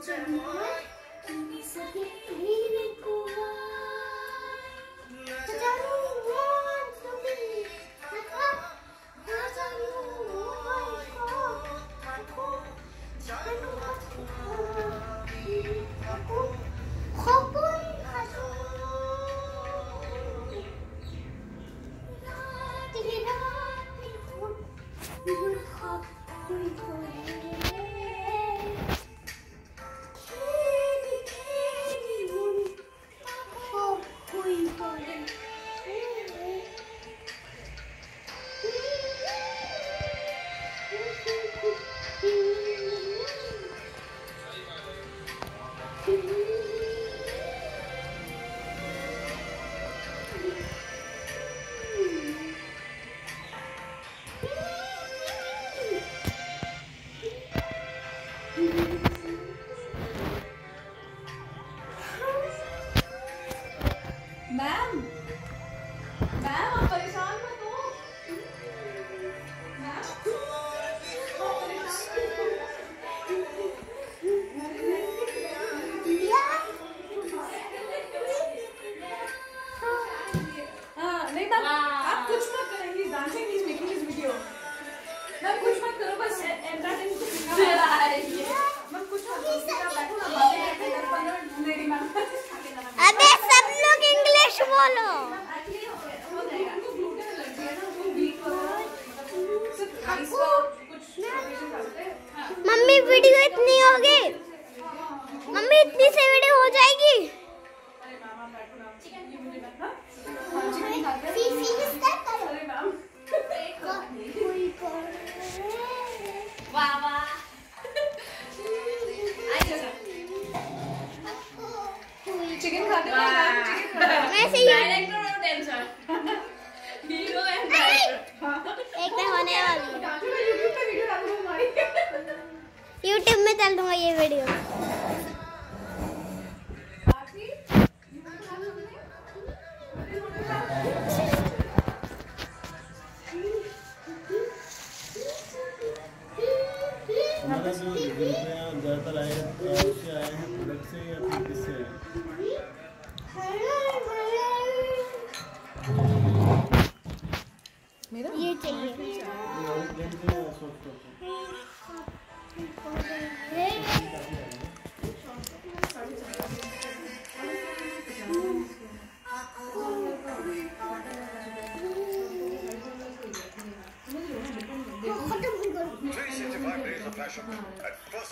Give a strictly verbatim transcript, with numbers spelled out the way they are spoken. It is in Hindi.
मैम मैम आप परेशान मत हो। मैम हाँ नहीं मैम आप कुछ मत करेंगी। Dancing is making this video. Ma'am कुछ मत करो, बस एंटरटेन को सिखा मैम। कुछ मत करो, बैठो ना, बातें करते दस पंद्रह मिनट मेरी मैम। अबे सब लोग इंग्लिश बोलो। मम्मी वीडियो इतनी होगी, मम्मी इतनी से वीडियो हो जाएगी। वाह वाह चिकन खाते हो मैम? चिकन डायरेक्टर और टेंशन हीरो एंड डायरेक्टर एक में होने वाली है। यूट्यूब पे वीडियो डाल दूंगा हमारी। यूट्यूब में डाल दूंगा ये वीडियो। हमारा जो ज़्यादातर आए उससे आए हैं प्रोडक्ट से या फिर किससे मेरा ये चाहिए। three sixty-five days of fashion at first.